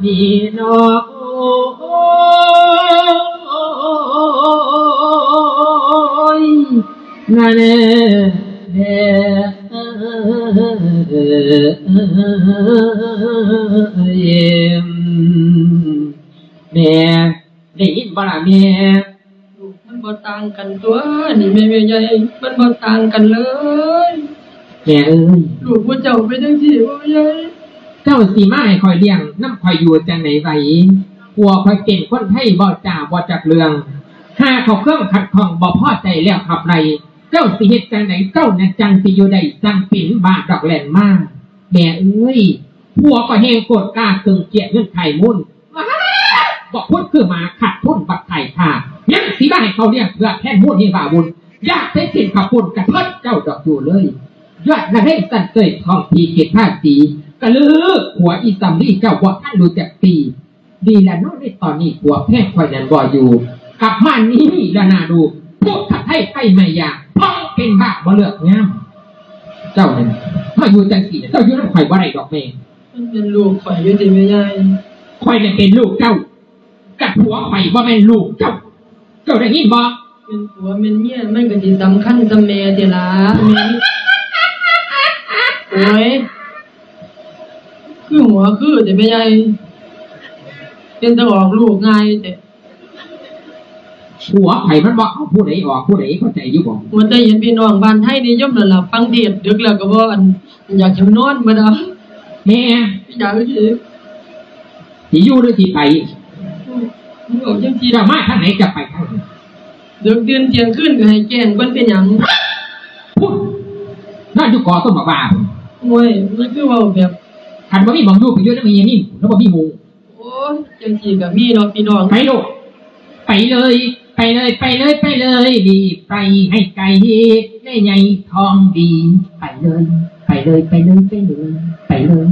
นี่นอนั่นแม่ได้ยินบ่ล่ะแม่มันบ่ต่างกันตัวนี่แม่ใหญ่มันบ่ต่างกันเลยแม่เอ้ยลูกผู้เจ้าเป็นจังซี่บ่ใหญ่เจ้าสิมาให้คอยเลี้ยงน้ำคอยอยู่จังไหนไว้กลัวคอยเก่งคนไทยบ่จ่าบ่จักเรื่องหาเขาเครื่องขัดข้องบ่พอใจแล้วขับไรเจ้าสิเฮ็ดจังไหนเจ้าน่ะจังสิอยู่ได้จังเป็นบาดดอกแหลนมากแม่เอ้ยผัวก็แหงโกรธกล้าเกิงเกียดเงื่อนไขมุ่นบอกพูดคือมาขัดทุนบักไข่ค่ะยังสิบ้าให้เขาเรียกเพื่อแค่มุ่นให้บ่าบุญยากใช้สินขับปุ่นกระเทิดเจ้าดอกอยู่เลยยอดระเร่สั่นเตยทองทีเกตผ้าสีกระลือหัวอีซัมลี่เจ้าว่าท่านรู้จักตีดีแล้วน้องในตอนนี้หัวแพทย์คอยนันบ่อยู่กับม่านนี้ละนาดูพวกขัดให้ไข่ไม่ยากพ้องเป็นบ้าบ่เลือกงามเจ้าเนี่ยมาอยู่จังสีเจ้าอยู่น้ำข่อยบ่ได้ดอกเมย์มันเป็นลูกข่อยอยู่ดีไม่ใหญ่ข่อยเนี่ยเป็นลูกเจ้ากับผัวข่อยบ่แม่นลูกเจ้าเจ้าได้ยินบ่เป็นผัวเป็นเมียมันก็สิสำคัญกับแม่ติล่ะโอ้ยคือหัวคือแต่ไม่ใหญ่เป็นตะออกลูกง่ายแต่หัวไผ่มันบอกเอาผู้ใดออกผู้ใดเข้าใจอยู่บ่มันได้เห็นพี่น้องบ้านไทยนิยมนั่นล่ะฟังเทศดึกแล้วก็บ่อยากจะนอนบ่ดอกแม่อยากสิอยู่หรือสิไปเอาจังซี่จะมาทางไหนจะไปทางดึกดื่นเที่ยงคืนก็ให้แจ้งเพิ่นเป็นหยังพูดนั่นอยู่ก่อต้นบ้าโอ้ยมันคือว่าแบบคันบ่มีหม่องอยู่ไปอยู่นำมีนี่แล้วบ่มีหมู่โอ้ยจังซี่ก็มีเนาะพี่น้องไปโลดไปเลยไปเลยไปเลยไปเลยดีไปให้ไกลได้ใหญ่ทองดีไปเลยไปเลยไปเลยไปเลยไปเลย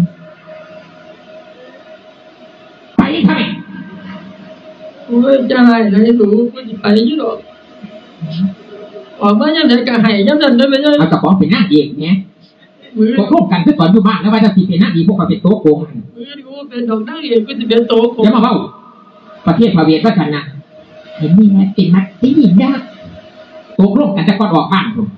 ไปทำไมโอ้ยจะให้เลยหนูก็สิไปอยู่ดอกออกมายามใดก็ให้ยามนั้นได้มั้ยเอากระป๋องเป็นหน้าเอกแหมพวกร่วมกันคือก่อนอยู่บ้านแล้วว่าจะสิเป็นหน้าดีพวกก็เป็นโต๊ะโกงกูเป็นดอกนางเอกกูสิเป็นโต๊ะโกงอย่ามาเว้าประเทศพระเวทว่าฉันน่ะเห็นมีแม่เป็นมัดที่ยินได้โต๊ะร่วมกันจะก่อนออกบ้านผม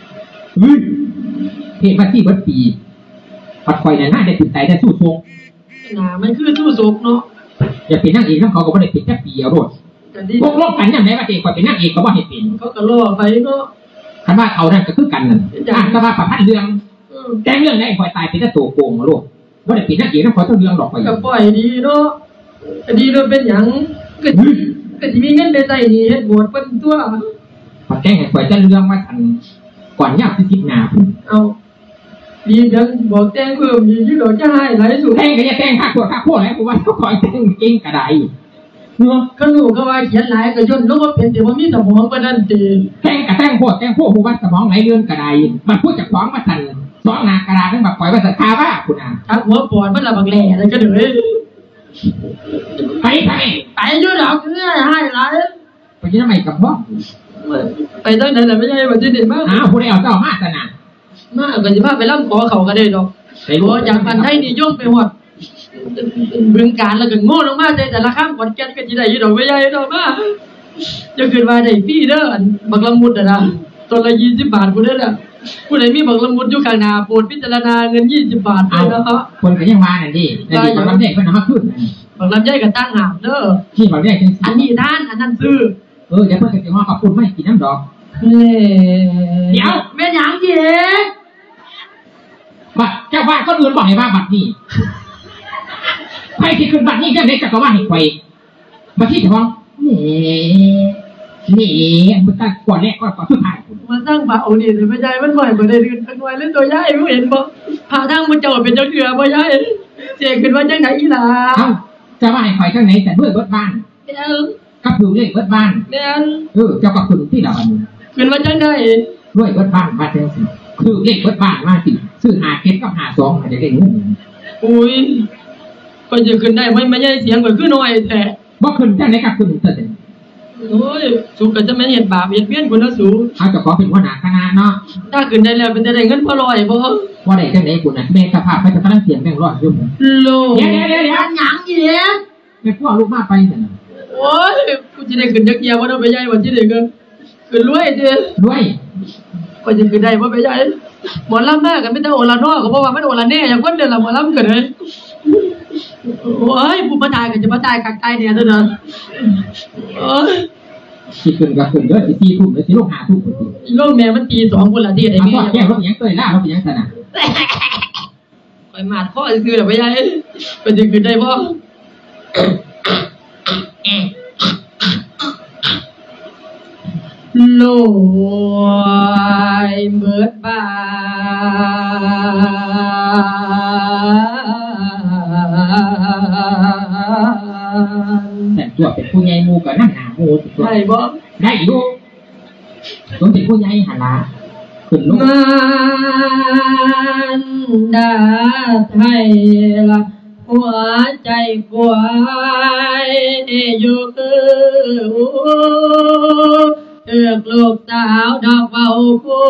เทพที่วัดปีปัดคอยน่ะน่าได้ติดใจได้สู้โศกน่ะมันคือสู้โศกเนาะอย่าเป็นนางเอกน้ำเขาก็ไม่ได้เป็นแค่ปีเอาโลดพวกร่วมกันยังไงว่าเด็กคนเป็นนางเอกเขาว่าให้เป็นเขาก็ล่อไปเนาะคันว่าเขานั่นก็คือกันนั่นถ้าว่าประพันธ์เรื่องแต่เรื่องไหนคอยตายเป็นแต่ตัวโกงมาโลดว่าได้เป็นนางเอกน้ำเขาต้องเรื่องหลอกไปก็ปล่อยดีเนาะดีเราเป็นอย่างก็จะมีเงินไปใส่นี่เฮ็ดบวชเป็นตัวพอแก้งให้คอยจะเรื่องว่าทันก่อนยากที่ทิพย์นาเอาดีจังบอกแจ้งเพิ่มดีที่เราจะให้หลายสุดแจ้งก็จะแจ้งค่าขวดค่าโค้แล้วผมว่าเขาคอยแจ้งเก่งกระไดเนาะก็หนูก็ว่าเขียนหลายก็ย่นลงว่าเป็นแต่ว่ามีสมองปานนั้นติแจ้งกับแจ้งโคตรผมว่าสมองไหลเลื่อนกระไดมันพูดจากฟ้องมาทันฟ้องนากระดาษทั้งแบบปล่อยว่าศรัทธาว่าคุณอ่ะทักหัวปอดมันละบักแหล่แล้วก็เด้อไปอยู่ดอกเนื้อให้หลายไปที่ทำไมกับพ่อไปตั้งไหนล่ะไม่ใช่ว่าที่เด็ดมากผู้ใดเอาเจ้ามาสนะมาก็สิพาไปล่ำขอเขาก็ได้ดอกโอ้จากพันไทยนิยมไปฮอดบึงการแล้วก็โง่ลงมาแต่ละข้ามขอนแก่นก็สิได้อยู่ดอกไม่ใหญ่ดอกมาจะขึ้นมาได้ฟรีเด้อบักละมุดน่ะนะต้นละ20 บาทพุ่นเด้อผู้ใดมีบักละมุดอยู่ข้างหน้าโปรดพิจารณาเงิน20 บาทด้วยนะครับคนก็ยังว่านั่นดิแต่บักลำไยเพิ่นเอามาขึ้นบักลำไยก็ตั้งหามเด้อที่บักลำไยอันนี้ท่านอันนั้นซื้อเดี๋ยวเพิ่นก็สิมาขอบคุณไม่กินน้ำดอกเดี๋ยวแม่หยังเด้บัดเจ้าว่าก็อื่นบอกให้ว่าบัดนี้ใครที่ขึ้นบัดนี้จังได๋ก็ว่าให้ไขว่บัดที่ท้องนี่มันตั้งก่อนแรกก่อนสุดท้ายมาสร้างพระองค์นี่ไม่ใช่มันบ่อยบ่ได้เรียนทั้งวันเลยตัวใหญ่บ่เห็นบ่พาทางมันเจ้าเป็นจังเถื่อบ่ใหญ่เจ๊ขึ้นว่าจังไหนอีหล่ะจะว่าให้ไขว่จังไหนแต่ด้วยเบิดบ้านกับอยู่เลยเบิดบ้านแม่นเจ้าก็ขึ้นที่ละอันขึ้นว่าจังได๋ด้วยเบิดบ้านมาจังซี่คือเลขเบิดบ้านมาสิซื้อ5เก็บกับ52อาจจะได้เงินอุ้ยก็จะขึ้นได้ไม่ใช่เสียงก็คือน้อยแต่บ่ขึ้นจังได๋ก็ขึ้นซะโอ้ยสูก็จะไม่เห็นบาปเห็นเบี้ยนคนละสูเขาจะขอเป็นหัวหน้าคณะเนาะถ้าขึ้นได้แล้วเป็นจะได้เงินพอลอยบ่ว่าได้จังไหนกูน่ะแม่สภาพไปจะกำลังเสียงแบ่งร้อยอยู่โลเดี๋ยวหยังอีเนี่ยแม่พ่อลูกมาไปนั่นโอ้ยกูจะได้ขึ้นจักเกียร์บ่ได้ไปใหญ่วันที่ได้ขึ้นรวยเด้อรวยก็จะขึ้นได้บ่ไปใหญ่หมอลำมากกันไม่ต้องโอละนอก็เพราะว่ามันโอละแน่อย่างคนเดินละหมอลำกันเลยโอ้ยผู้มาตายกันจะมาตายกักตายเนี่ยเด้อโอ้ยสิขึ้นก็ขึ้นเด้อสิ4 ทุ่มหรือสิลง5 ทุ่มลูกแม่มันตี2คนละที่ได้แม่แก้วรถหยังเตยล่าเราเป็นหยังซั่นน่ะข่อยมาดข้อคือแล้วไปใหญ่ไปสิขึ้นได้บ่โลยเบิดบานแต่ตัวเป็นผู้ใหญ่หมู่ก็นั่งหาหมู่ได้บ่ได้อยู่ต้องเป็นผู้ใหญ่หั่นล่ะขึ้นลงมันดาไทยละหัวใจกวายอยู่เอือกลูกสาวดอกเบาคู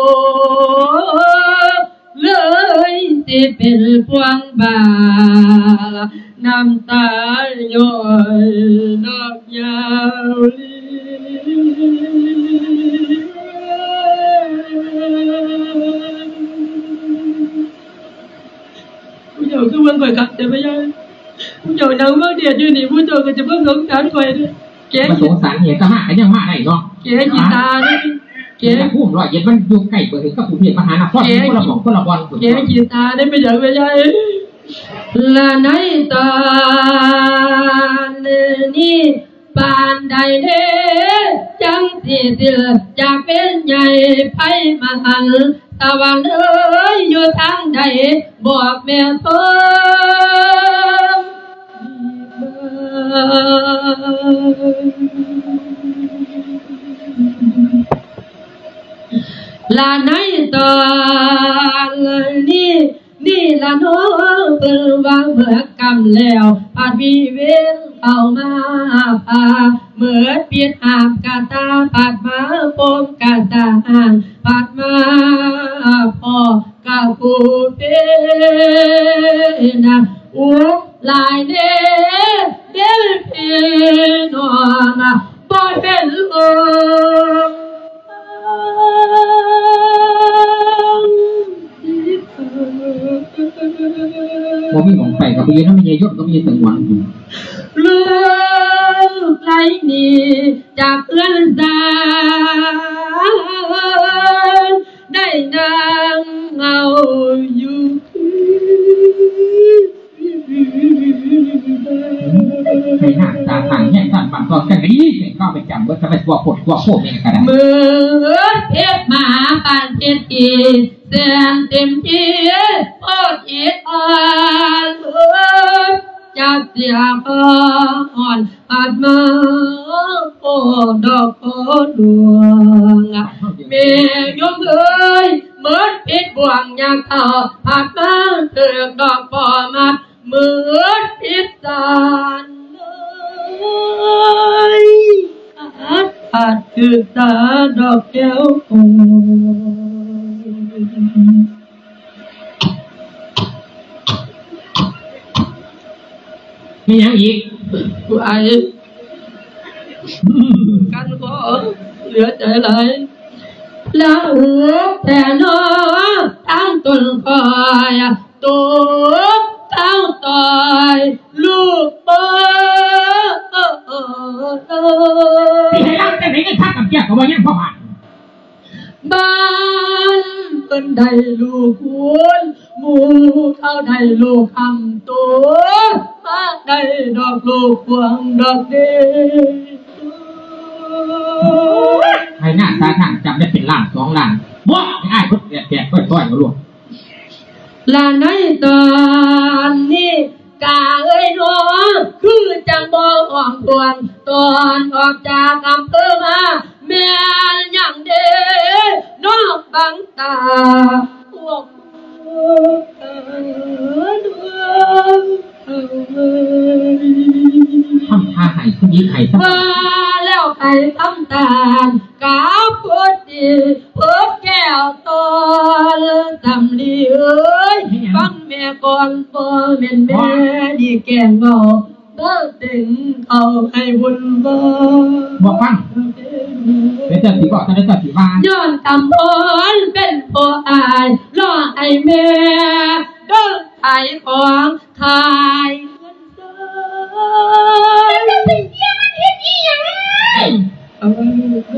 เลยสิเป็นพวงบาน้ำตาย้อยดอกยาวผู้เจ้าคือเมืองก่อยกัดแต่ไม่ยังผู้เจ้านั่งเมืองเดียดอยู่นี่ผู้เจ้าก็จะเพิ่งสงสารก่อยด้วยแกสงสารเห็นก็มากกันยังมากได้เนาะแกกีตาเนี่ยแกพุ่มร้อยเย็นมันอยู่ใกล้เปิดถึงกับผู้เพียรมหานครคนละคนละบอลแกกีตาได้ไม่อยากไปใหญ่ละในตอนนี้ปานใดเด้จังสิสิจะเป็นใหญ่ไพ่มาหันตะวันเอ้ยอยู่ทางใดบอกแม่เพิ่มลาในตอนนี่ละน้องเปิดวางเมื่อกำแล้วผาดวีเวนเข้ามาพาเมื่อเปลี่ยนหามกาตาผาดมาโปมกาตาห่างผาดมาพ่อกาคูเปนะอุลายเด้เด้พี่น้องบ่เห็นบ่มีหมองไปกับไปยืนน้ำมันยศก็มีสังหวังอยู่เลือกไหลนี่จากเอื้อนสารได้ดังเอาอยู่ให้หน้าตาทางแยกกันบางตอนกันนี้ก็ไปจำว่าจะไปตัวปวดตัวโคตรเนี่ยกันเมื่อเทพมหาปานเจตีเสียงเต็มที่โอดอิดอ่อนจากเสียงอ่อนอาจมาโอ้ดอกโอ้ดวงเมียยมเอ้ยเหมือนพิษบ่วงอยากเข้าอาจมาเถือกดอกปอมาเหมือนพิษสานอาจคือตาดอกแก้วคงมีอย่างอีกกูไอกันก็เหลือใจไหลแล้วแต่น้อทั้งต้นคอยตัวตั้งต่อยลูกเบอที่ให้รักแต่ไหนกันทักกับแก่ก็ว่ายังพ่อผ่านบ้านเป็นได้ลูกคุณหมูเข้าได้ลูกคำตัวมาได้ดอกลูกพวงดอกเดีให้หน้าตาทางจำได้เป็นล้าน2 ล้านบ้าไอ้คนแก่ต้อยมาลวกลาในตอนนี้กาเอ้ยน้องคือจังบ่ห่วงทวงตอนออกจากอำเภอมาแม่ยังเด้น้องบังตาพวกทำท่าไห้ผู้หญิงไห้ว่าแล้วไห้ทำตาลกาพูดดีพูดแก้วตอนทำดีเอ้ยฟังแม่ก่อนบ่แม่นแม่ดีแก่งเบาบ่ถึงเอาให้บุญบ่ฟังเป็นเจ้าสีบอกท่านเจ้าสีบ้านย้อนตำพรเป็นผู้อายรอไอแม่ก็ไทยของไทยจะไปเที่ยวมันเฮ็ดอีหยังเลยเอาว่าลูกเด้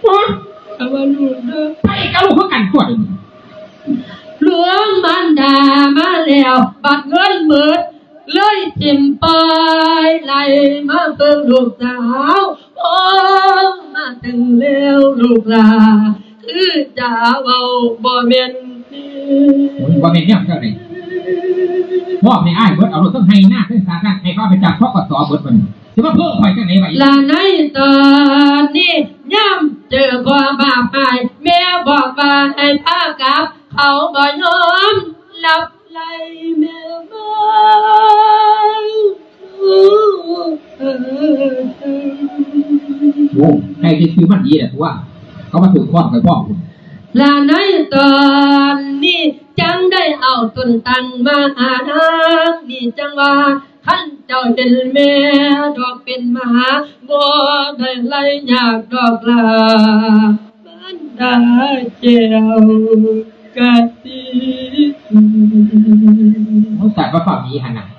อไปกับลูกเขากันตัวเองหลวงมันดามาแล้วบัดเงินหมืดเลยทิมปอยไหลมาเพิ่มลูกสาวโอ้มาถึงแล้วลูกลาคือจะเว้าบ่แม่นเนี่ยเท่าไหร่มอบในอ้ายเบิดเอารถต้องให้หน้าขึ้นสาขาให้เขาไปจับพกสเบิดมันถือว่าเพิ่มข่อยจังไหนไว้ลาในตอนนี้ย่ำเจอความบาปหายแม่บอกว่าให้พากลับเขาบ่ยอมหลับไหลแม่มาโอ้ใครจะซื้อมันดีแหละว่าเขามาถือข้อกับพ่อคุณลาในตอนนี้จังได้เอาต้นตังมาหาทางนี่จังว่าขันเจ้าเป็นแม่ดอกเป็นมหาบ่ได้ไล่ยากดอกลาบ้านดาเจียวกะติเขาใส่ว่าฝั่งนี้ฮะนะ